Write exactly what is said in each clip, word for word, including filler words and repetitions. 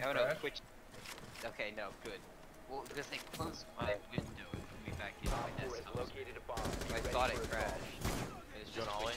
No, no, Twitch. Okay, no, good. Well, because they closed my window and put me back in my nest. I, was, I thought it crashed. It's just hallway.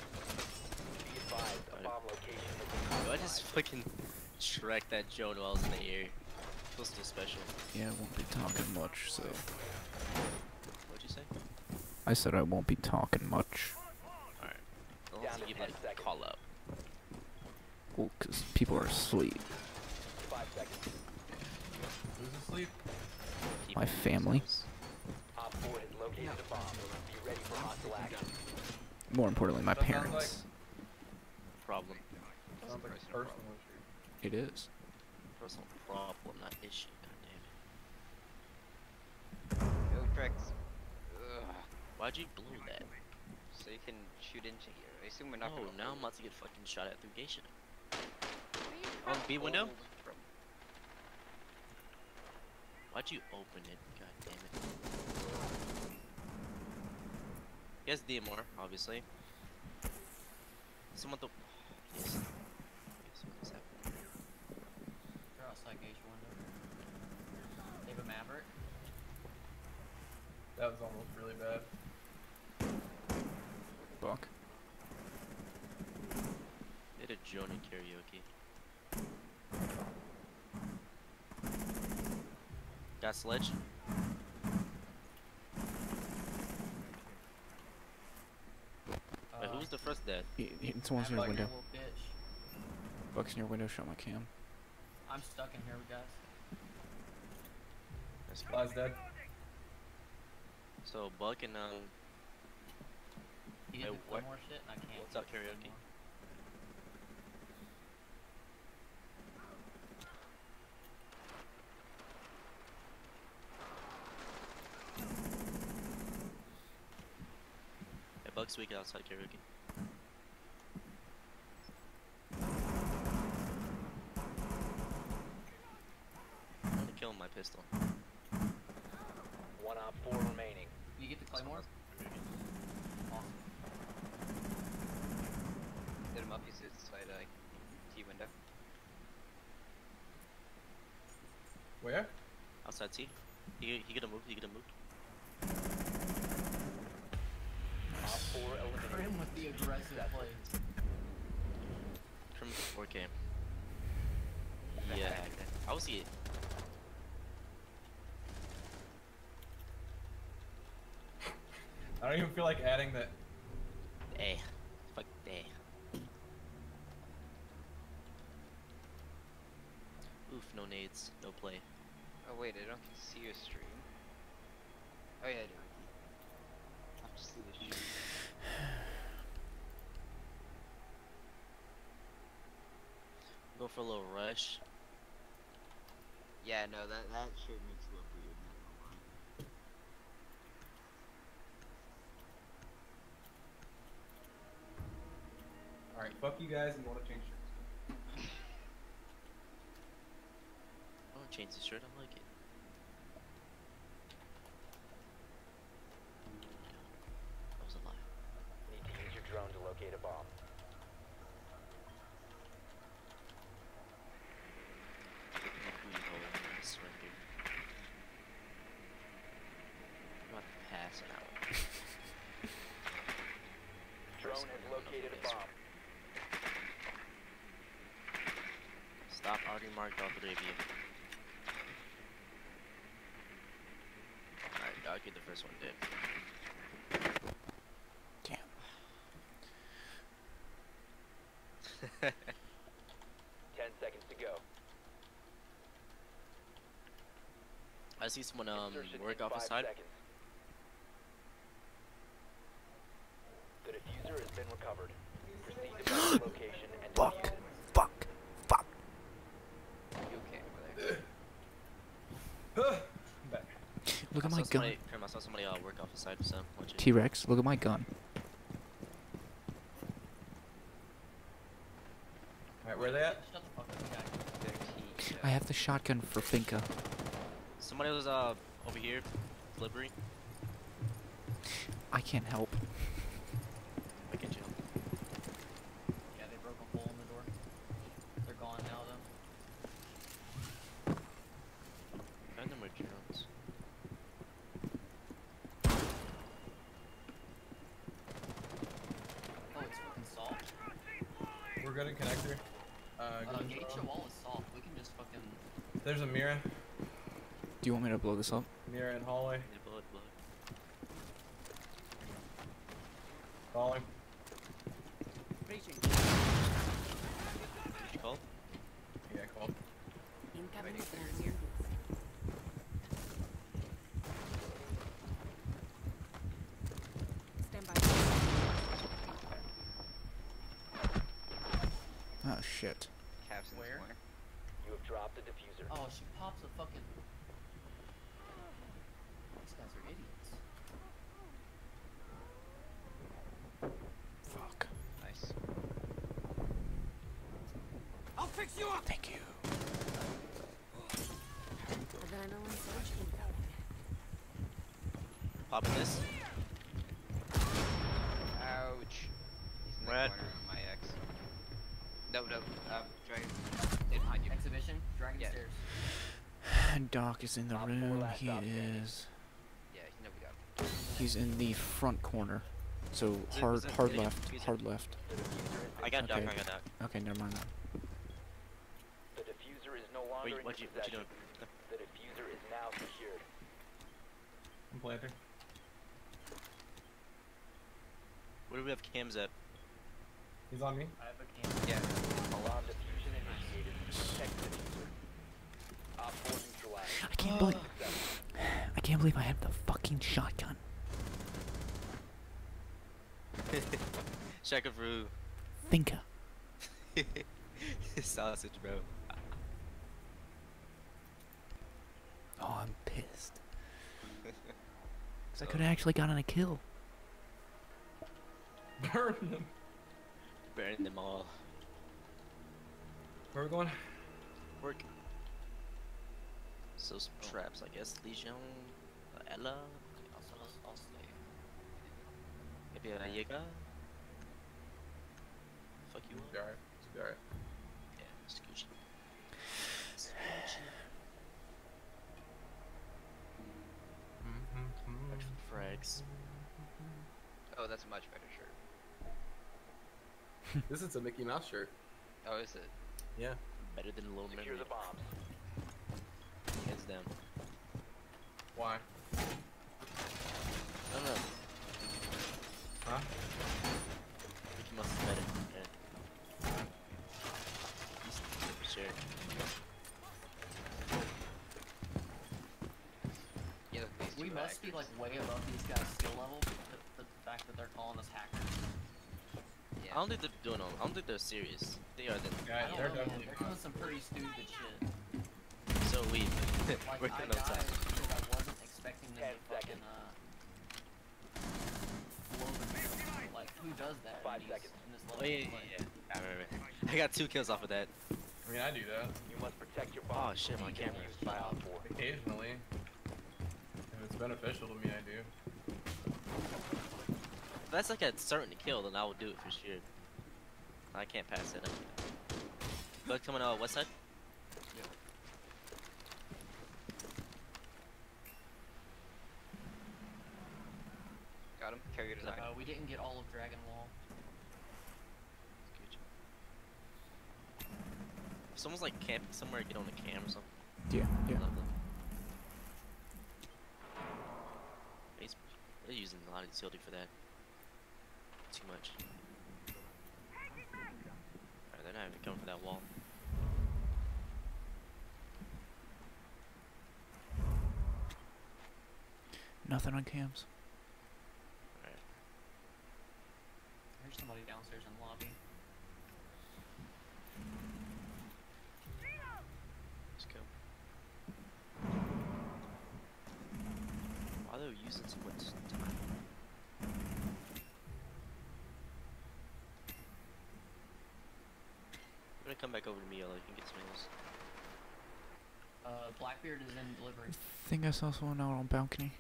Do I just fucking Shrek that Joan while I was in the air? Feels still special. Yeah, I won't be talking much, so. What'd you say? I said I won't be talking much. Alright. Unless you give like a call up. Well, because people are asleep. Five seconds. Who's asleep? My family. Op four has located a bomb. Be ready for hostile action. More importantly, my That sounds parents. Problem. Sounds like a personal issue. It is. Personal problem, not issue. God damn it. Go tricks. Ugh. Why'd you blow that? So you can shoot into here. I assume we're not Oh, gonna now I'm about to get fucking shot at through gate shit. Oh, B window? Why'd you open it? God damn it. He has D M R, obviously. Someone the. Yes. Yes, what is happening? They're outside gauge window. They have a Maverick. That was almost really bad. Buck. They did a Joni karaoke. Got sledge. Wait, who was the first dead? He, he, someone's in your window. Bitch. Buck's in your window. Show my cam. I'm stuck in here, guys. That's good. Fly's dead. So Buck and um. He Hey, did what- one more shit, and I can't. what's up, do it karaoke? anymore. Hey, Buck's weak outside karaoke. I'm gonna kill him with my pistol. One op four remaining. You get the Claymore? Awesome. Hit him up, he's inside uh, T window. Where? Outside T. He he gonna move. He gonna move. Op four eliminated. Him with the aggressive plays. Trim four K. Yeah, I will see it. I don't even feel like adding that. Hey, fuck hey. Oof, no nades, no play. Oh wait, I don't see your stream. Oh yeah, I do. I'll just see the stream. Go for a little rush. Yeah, no, that that shit makes it look weird. Not gonna lie. Alright, fuck you guys and want to change shirts. I wanna change the shirt, I like it. That was a lie. Need to use your drone to locate a bomb. Booty hole and surrender. I'm about to pass out. Drone has located a bomb. Stop, already marked all three of you. Alright, I'll get the first one dead. Damn. Ten seconds to go. I see someone um Insertion work in off the five side. seconds. The diffuser has been recovered. Proceed to the location and Fuck. defuse it. Fuck. Fuck. You okay over there? I'm back. Look I at saw my gun. somebody, Krim, I saw somebody uh, work off the side, so watch it. T-Rex, look at my gun. Alright, where are they at? Shut the fuck up, guy. Their T, I have the shotgun for Finka. Somebody was uh over here, slippery. I can't help. I get you. Yeah, they broke a hole in the door. They're gone now, though. assault. We're good in connector. Uh, Uh, good gauge control. the wall assault. We can just fucking. There's a mirror. Do you want me to blow this up? Mirror in hallway. Yeah, blood, blood. Falling. Did you call? Yeah, called. Incoming stairs here. Stand by. Oh shit. Caps in Where? somewhere. You have dropped the diffuser. Oh, she pops a fucking. These guys are idiots. Fuck. Nice. I'll fix you up. Thank you. Adrenaline surge incoming. Popping this. Ouch. He's in the We're at- corner of my X. No, no. Um, Dragon. Stay behind you. Exhibition, dragon Yeah. stairs. And Doc is in the Op four room. last He stop standing. is. Yeah, you know we got him. He's in the front corner. So Is it- hard, is it- hard is it- left, is it- hard left. The diffuser has been I got Doc, Okay. I got Doc. Okay, never mind that. The diffuser is no longer Wait, in what your you, what you possession. doing? The diffuser is now secured. I'm planting. Where do we have cams at? He's on me. I have a camera. Yeah. Alarm diffusion initiated. Protect the diffuser. Op four neutralized. I can't believe. Successful. I can't believe I have the fucking shotgun. Shaka Brew. Finka. Sausage, bro. Oh, I'm pissed. Cause I could have actually gotten a kill. Burn them. Burn them all. Where are we going? Work. So some traps, I guess. Legion, uh, Ella, Also, I'll, I'll stay. maybe a Jaeger. Fuck you It's up. alright. It's alright. Yeah, Scoochie. Scoochie. Extra frags. Oh, that's a much better shirt. This is a Mickey Mouse shirt. Oh, is it? Yeah. Better than Low Secure Memory. the bombs. Hands down. Why? I don't know. Huh? Mickey Mouse is better. Yeah. He's for sure. Yeah, look, these We two must be actors. like way above these guys' skill level. The, the fact that they're calling us hackers. Yeah. I don't think they're doing all. I don't think they're serious. They are then. Yeah, I don't they're know, man. definitely They're not. doing some pretty stupid shit. So we. Like, We're I gonna died time. because I wasn't expecting them Ten to fucking, seconds. uh... blow the middle. Like, who does that Five in, these, seconds. in this Oh level yeah, of yeah, play? yeah. I remember. I got two kills off of that. I mean, I do that. You must protect your Oh bombs. shit, my Being camera. used by Op four. Occasionally. If it's beneficial to me, I do. If that's like a certain kill, then I would do it for sure. I can't pass it up. But coming out west side? Got him. Carrier design. Uh, we didn't get all of Dragon Wall. Good job. If someone's like camping somewhere, get on the cam or something. Yeah, yeah. Love them. Base- They're using a lot of utility for that. Too much. Alright, they're not even coming for that wall. Nothing on cams. Alright. There's somebody downstairs in the lobby. Let's go. Why are they using so much time? I'm gonna come back over to me, Yellow. You can get some heals. Uh, Blackbeard is in delivery. I think I saw someone out on balcony.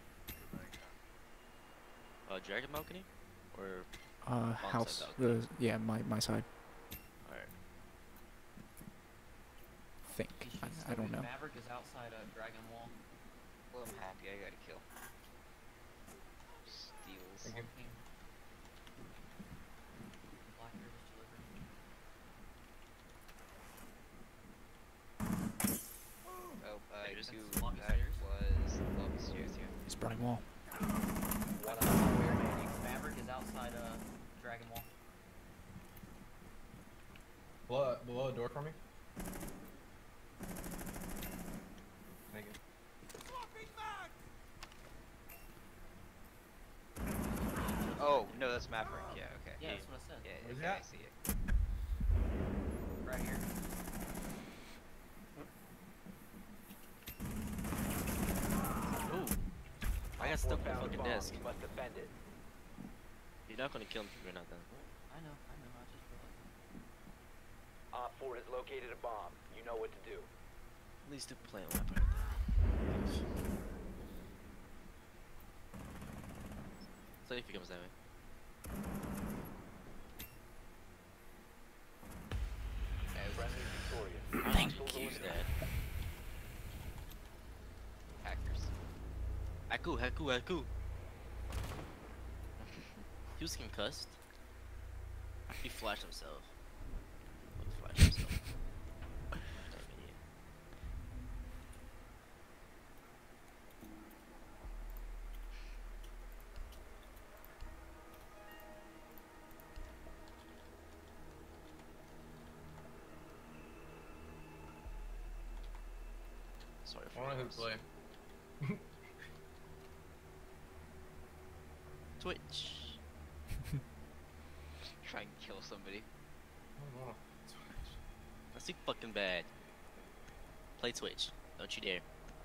Uh, Dragon Balcony? Or. Uh, side house. balcony. The yeah, my my side. Alright. Think. He should I, I still don't be- know. Maverick is outside uh, Dragon Wall. Well, I'm happy. I got a kill. Steals. Thank you. Blackbeard is a door for me? Thank you. Oh, no, that's Maverick. Yeah, okay. Yeah, that's what I said. Yeah, Where's okay, he I at? see it. Right here. Ooh. I got Op stuck four on found a fucking bomb. desk. You must defend it. You're not gonna kill me if you're not done. I know, I know, I just realized. Op four has located a bomb. You know what to do. At least do plant weapon. So if he comes that way. Friendly victorious. Thank Hostiles you. eliminated. Dead. Hackers. Haku, Haku, Haku. He was concussed. He flashed himself. He flashed himself. Damn idiot. Sorry I for wanna the hit loss. play. Twitch. Try and kill somebody. I don't know. That's too fucking bad. Play Twitch. Don't you dare.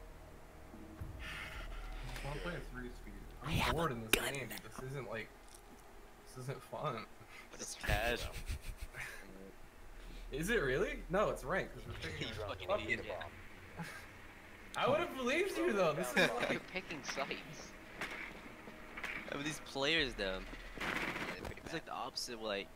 I wanna play a three speed. I I'm have bored a in this game. This isn't like. This isn't fun. But it's casual. Is it really? No, it's ranked. 'Cause we're picking You our- fucking Fuck idiot. you. I would have believed you though. This is You're like. picking sites. I mean, these players though. Yeah, they're pretty It's bad. like the opposite. Like,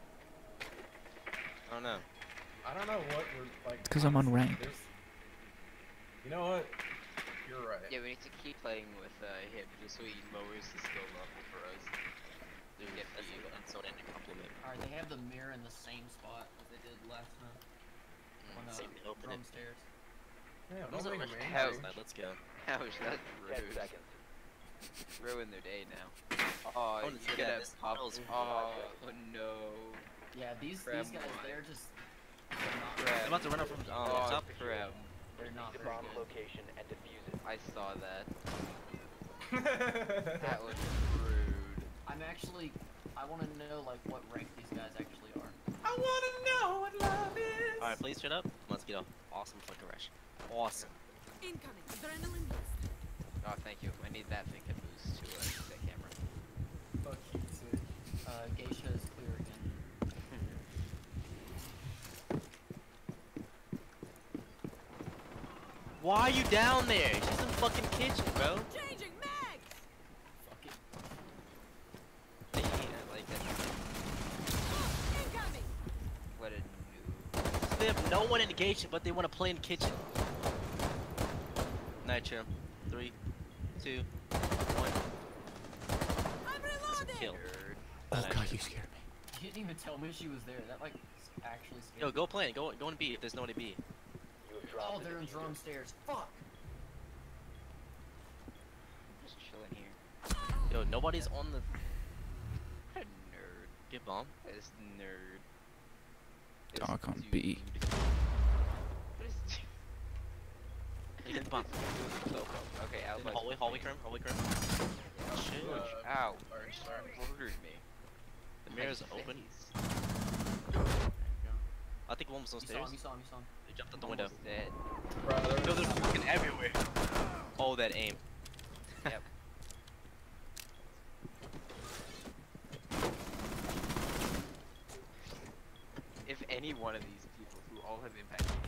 I don't know. I don't know what we're like. 'Cause I'm honestly, unranked. there's- You know what? You're right. Yeah, we need to keep playing with uh, him just so he lowers the skill level for us. Dude, Get that's you. an insult and a compliment. Alright, they have the mirror in the same spot as they did last time. On the Same to open drum it. stairs. Yeah, Who's don't on make the me Hell, angry. Let's go. Ouch, that's Ten rude. seconds. Ruin their day now. Oh, Oh, he's look at gonna this. pop. Smells Oh, no. Yeah, these Crab these guys, one. they're just they're not, Crab. I'm about to run up from um, Oh, top. crap. they're not The very bomb good. location and defuse it. I saw that. That was rude. I'm actually I want to know like what rank these guys actually are. I wanna know what love is. Alright, please shut up. Let's get off. Awesome fucking rush. Awesome. Incoming. Adrenaline boost. Oh, thank you. I need that thing to boost to uh, that camera. Fuck you, Sid. Uh, Geisha is clear again. Why are you down there? She's in the fucking kitchen, bro. Changing mags. Fuck it. Yeah, I like that. Incoming. What a noob. So they have no one in the kitchen, but they want to play in the kitchen. Nitro. Three, two, one. I'm That's a reloading. kill. Nerd. Oh Not god, actually. you scared me. You didn't even tell me she was there. That like actually scared Yo, me. go play. Go, go and B if there's no one to B. You have dropped Oh, the they're in diffuser. drum stairs. Fuck. Just chilling here. Yo, nobody's on the. What a nerd. Get bomb. This nerd. Dog on dude. B. What is You get the bomb. so Okay, I was like, Hallway, hallway, crim, hallway, crim. Shit. Uh, ow. Sorry, sorry. Murdered me. The mirror's My open. face. I think one was You saw upstairs. him. You saw him. You saw him. They jumped out the window. Almost dead. Brother. Yo, they're fucking everywhere. Oh, that aim. Yep. If any one of these people who all have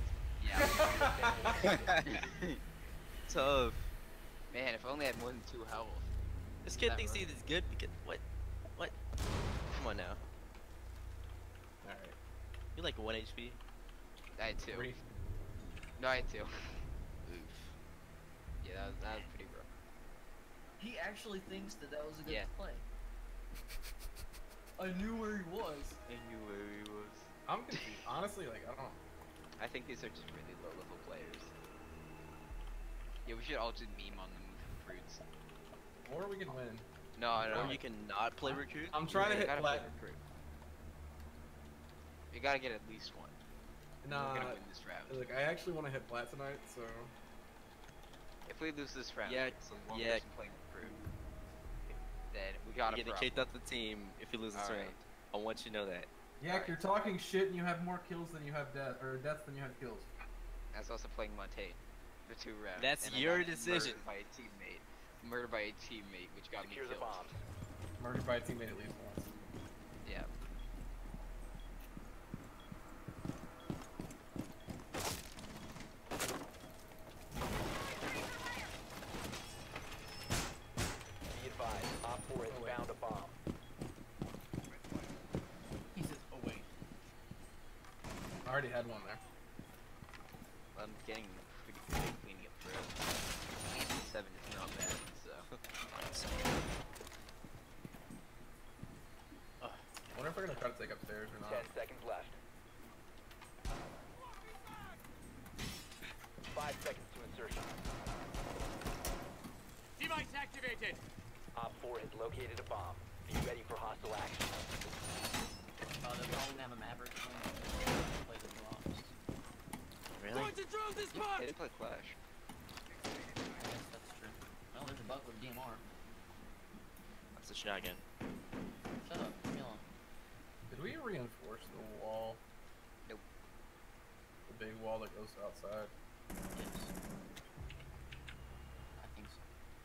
impact, yeah. Tough. Man, if I only had more than two health. This kid That thinks right? he's good because what? What? Come on now. Alright. You like one H P? I had two. Three. No, I had two. Oof. Yeah, that was, that was pretty rough. He actually thinks that that was a good Yeah. play. I knew where he was. I knew where he was. I'm confused. Honestly, like, I don't. I think these are just really low level players. Yeah, we should all just meme on them with fruits. Or we can win. No, no. Or you can not play recruit. I'm trying to You hit gotta play plat. recruit. You gotta get at least one. Nah. We're gonna win this round. Look, I actually want to hit plat tonight, so. If we lose this round, Yeah, it's a one yeah. person playing the crew. Then we got You're a getting problem. kicked off the team if you lose this All round. right. I want you to know that. Yeah, Alright. you're talking shit and you have more kills than you have death, or deaths than you have kills. I was also playing Montaigne for two rounds. That's and I your got decision. Murdered by a teammate. Murdered by a teammate, which got Secure me the killed. bombs. Murdered by a teammate at least once. Yeah. Be advised, Op four has found a bomb. He says, oh wait. I already had one there. I'm getting pretty good at cleaning up through. Seven is not bad, so. I wonder if we're gonna try to take upstairs or not. Ten seconds left. Five seconds to insertion. Device activated. Op four has located a bomb. Be ready for hostile action. Uh, they're all gonna have a Maverick when they play the drops. Really? Going to drill this They part. didn't play Flash. I guess that's true. Well, there's a bug with D M R. That's a shotgun. Shut up, leave me alone. Did we reinforce the wall? Nope. The big wall that goes outside? Yes. I think so.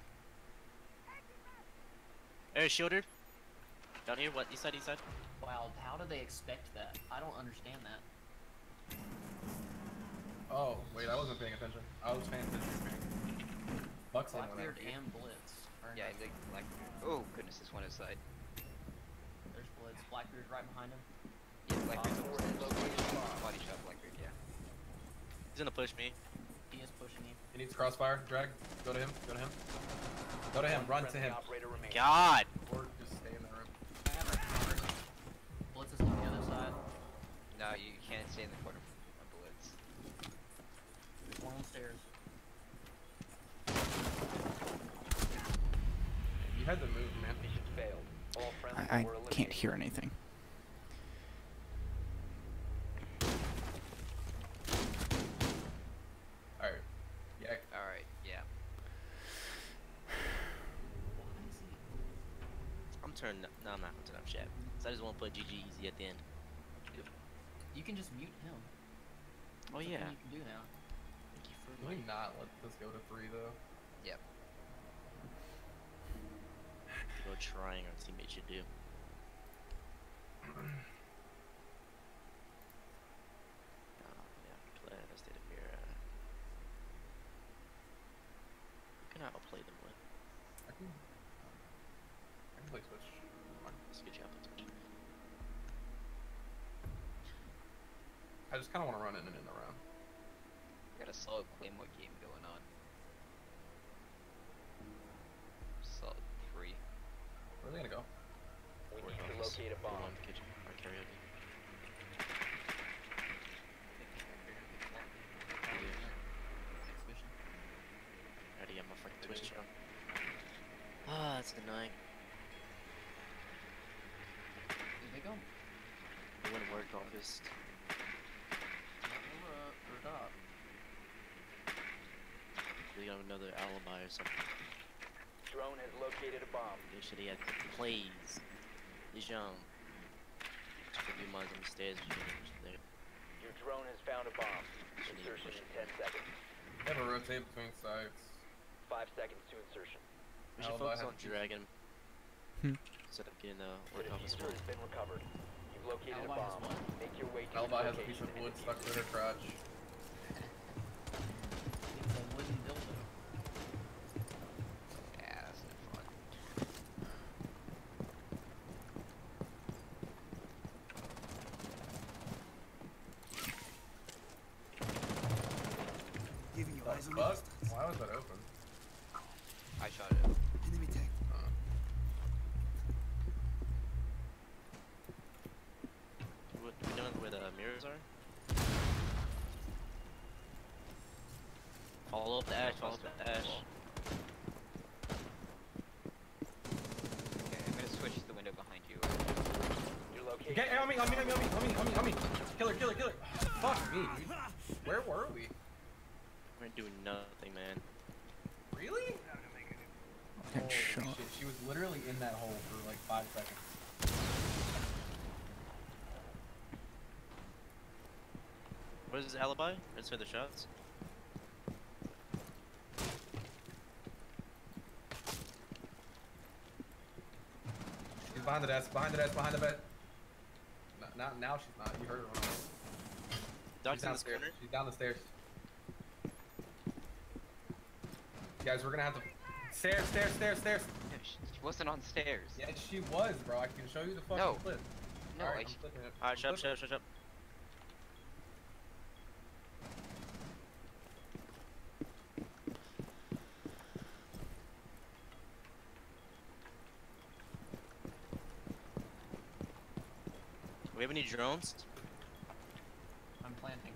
Hey, shoulder. Down here, what? East side, east side? Wow, how do they expect that? I don't understand that. Oh, wait, I wasn't paying attention. I was paying attention. Bucks on one. Blackbeard and Blitz. are Yeah, in- they like. Oh goodness, this one is side. There's Blitz. Blackbeard right behind him. Yeah, Blackbeard's Op four almost has located a bomb. body shot Blackbeard. Yeah. He's gonna push me. He is pushing you. He needs crossfire. Drag. Go to him. Go to him. Go to him. One Run to friendly him. operator remaining. God! Or just stay in the room. I have a counter. Blitz is on the other side. No, you can't stay in the corner of Blitz. There's one on the stairs. You had to move, man. Mission failed. All friendlies I, I were eliminated. can't hear anything. Alright. Yeah. All right. Yeah. I'm turning. No, I'm not gonna turn up chat. So I just want to put G G easy at the end. You can just mute him. Oh That's a yeah. thing you can do now. Thank you for Can we not let this go to three though? Yep. go trying our teammates should do. Oh, yeah, play the state of Mira. Who can I outplay them with? I can. I can play Switch. Let's get you out the touch. I just kind of want to run in and in the round. Got a solid Claymore game going on. Solid three. Where are they gonna go? We Work need to office. locate a Go bomb. on, kitchen, or karaoke. Exhibition. Already got my fucking Twitch channel. Ah, that's annoying. Here they go. I went to work office. Or, uh, or dog. They got another alibi or something. Drone has located a bomb. They should have had plays. He's young. Just a few months on the stairs. There. Your drone has found a bomb. Insertion in ten seconds. They have a rotate between sides. Five seconds to insertion. We should Alibi focus has on to- Dragon. Hmm. Instead of getting the The work office diffuser one. has been recovered. You've located Alibi a has bomb. what? Make your way to Alibi its has a piece location of and wood defuse stuck to it. her crotch. It's a wooden dildo. Yeah, that's no fun. Giving you The eyes on fuck? the Why was that open? I shot it. enemy tag. Uh, What, you know where the mirrors are? Follow up the ash, follow up the ash. Okay, I'm gonna switch the window behind you. Your location. Get on me, on me, on me, on me, on me, on me, on me. Kill her, kill her, kill her. Fuck me, dude. Where were we? We're doing nothing, man. Really? Get Holy shot. shit, she was literally in that hole for like five seconds. What is his alibi? Let's hear the shots. She's behind the desk, behind the desk, behind the bed. No, now, now she's not. You heard her. Doc's She's in this downstairs. corner. She's down the stairs. Guys, we're gonna have to. Stairs, stairs, stairs, stairs. No, she, she wasn't on stairs. Yes, she was, bro. I can show you the fucking No. clip. No, Alright, I. I'm flipping it. Alright, I'm shut up, flipping shut up, shut up. Do we have any drones? I'm planting.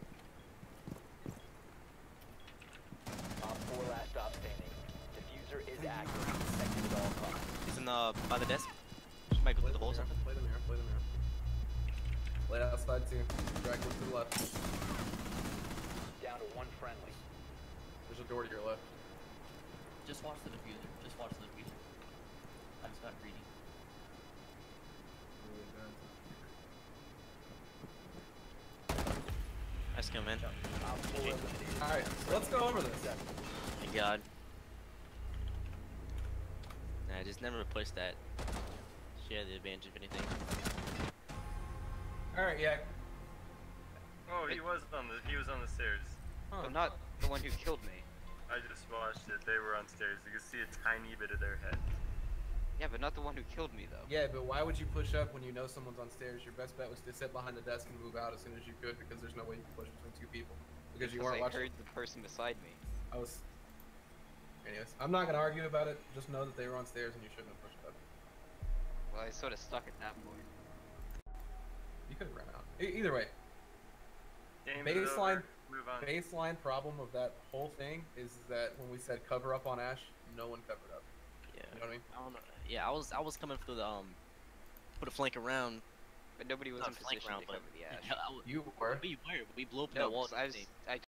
Op four last stop standing. Diffuser is active. Protected at all costs. He's in the by the desk. She might go Play through the hole or mirror, something. play the mirror, play the mirror. Play outside too. Drag look to the left. Down to one friendly. There's a door to your left. Just watch the diffuser. Just watch the diffuser. I just got greedy. Nice kill, man. Op four eliminated. Alright, so let's go over this. Thank God. Nah, just never push that. She had the advantage if anything. Alright, yeah. Oh, he was on the he was on the stairs. Huh. I'm not the one who killed me. I just watched it. They were on stairs. You could see a tiny bit of their head. Yeah, but not the one who killed me though. Yeah, but why would you push up when you know someone's on stairs? Your best bet was to sit behind the desk and move out as soon as you could because there's no way you can push between two people. Because you Because weren't I watching. heard the person beside me. I was. Anyways, I'm not gonna argue about it. Just know that they were on stairs and you shouldn't have pushed up. Well, I sort of stuck at that point. You could have ran out. E- either way, Game is baseline, over. Move on. baseline problem of that whole thing is that when we said cover up on Ash, no one covered up. Yeah. You know what I mean? I don't know. Yeah, I was I was coming through the um, put a flank around. But nobody was Not in flank position round, to but cover the ash. Yeah, I w- You were. we were we blew up No, that wall. 'cause I was, I